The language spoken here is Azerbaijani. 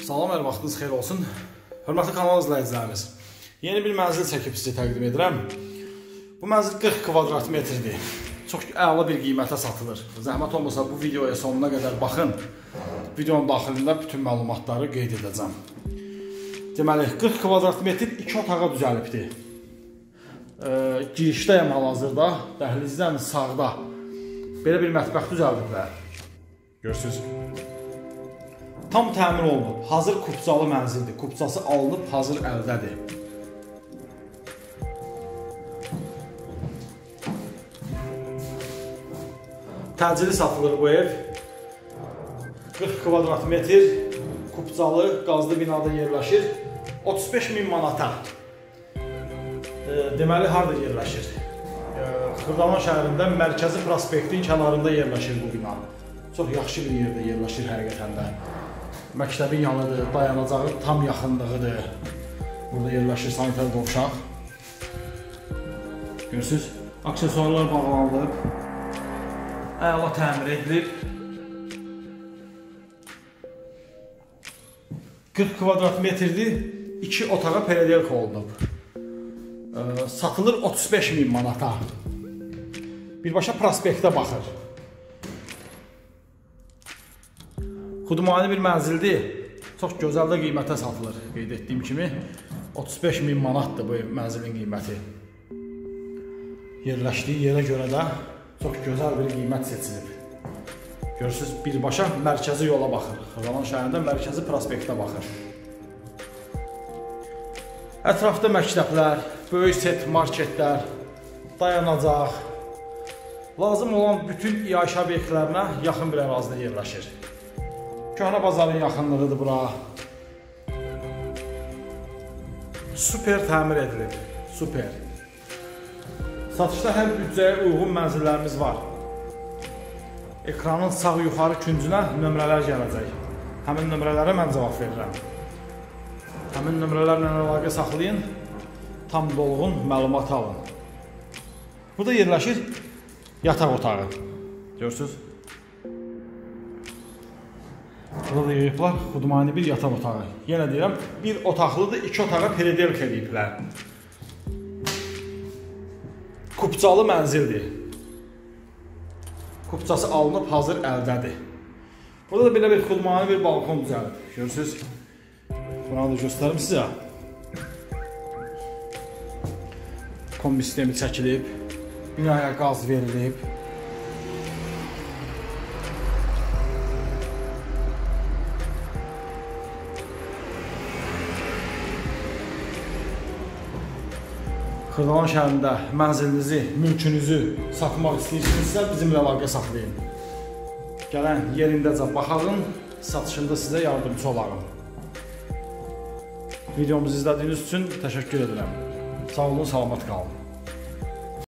Salam, hər vaxtınız xeyir olsun. Hörmətli kanal izləyicilərimiz. Yeni bir mənzil çəkib sizə təqdim edirəm. Bu mənzil 40 kvadrat metrdir. Çox əla bir qiymətə satılır. Zəhmət olmasa bu videoya sonuna qədər baxın. Videonun daxilində bütün məlumatları qeyd edəcəm. Deməli, 40 kvadrat metr 2 otağa düzəlibdir. Girişdəyəm hal-hazırda, dəhlizdən sağda belə bir mətbəx düzəldiblər. Görürsünüz. Tam təmin olunub, hazır kupçalı mənzildir. Kupçası alınıb, hazır əldədir. Təcili satılır bu ev. 40 kvadrat metr, kupçalı, qazlı binada yerləşir. 35.000 manata. Deməli, harada yerləşir? Xırdalan şəhərində Mərkəzi prospektin kənarında yerləşir bu bina. Çox yaxşı bir yerdə yerləşir həqiqətən də. Məktəbin yanıdır, dayanacağı tam yaxınlığıdır. Burada yerləşir sanitar qovşaq. Görürsünüz, aksesuarlar bağlanılıb. Əla təmir edilib. 40 kvadrat metrdir, 2 otağa peredelka olunub. Satılır 35.000 manata. Birbaşa prospektə baxır. Xudmani bir mənzildir. Çox gözəl də qiymətə satılır. Qeyd etdiyim kimi 35.000 manatdır bu mənzilin qiyməti. Yerləşdiyi yerə görə də çox gözəl bir qiymət seçilib. Görürsünüz, birbaşa mərkəzi yola baxır. Xırdalan şəhərində mərkəzi prospektə baxır. Ətrafda məktəblər, böyük set marketlər, dayanacaq. Lazım olan bütün iaşə obyektlərinə yaxın bir ərazidə yerləşir. Köhnə bazarın yaxınlığıdır bura. Super təmir edilib. Super. Satışda hər büdcəyə uyğun mənzillərimiz var. Ekranın sağ yuxarı küncünə nömrələr gələcək. Həmin nömrələrə mən cavab verirəm. Həmin nömrələrlə əlaqə saxlayın. Tam dolğun məlumat alın. Burada yerləşir yataq otağı. Görürsünüz? Burada yığıblar xudmani bir yataq otağı. Yenə deyirəm, bir otaqlıdır, 2 otağa peredelka ediblər. Kupçalı mənzildir. Kupçası alınıb, hazır əldədir. Burada da belə bir xudmani bir balkon düzəlib. Görürsünüz? Bunu da göstərim sizə. Kombi sistemi çəkilib, binaya qaz verilib. Xırdalan şəhərində mənzilinizi, mülkünüzü satmaq istəyirsinizsə bizimlə əlaqə saxlayın. Gələn yerindəcə baxalım, satışında sizə yardımcı olarım. Videomuzu izlədiyiniz üçün təşəkkür edirəm. Sağ olun, salamat qalın.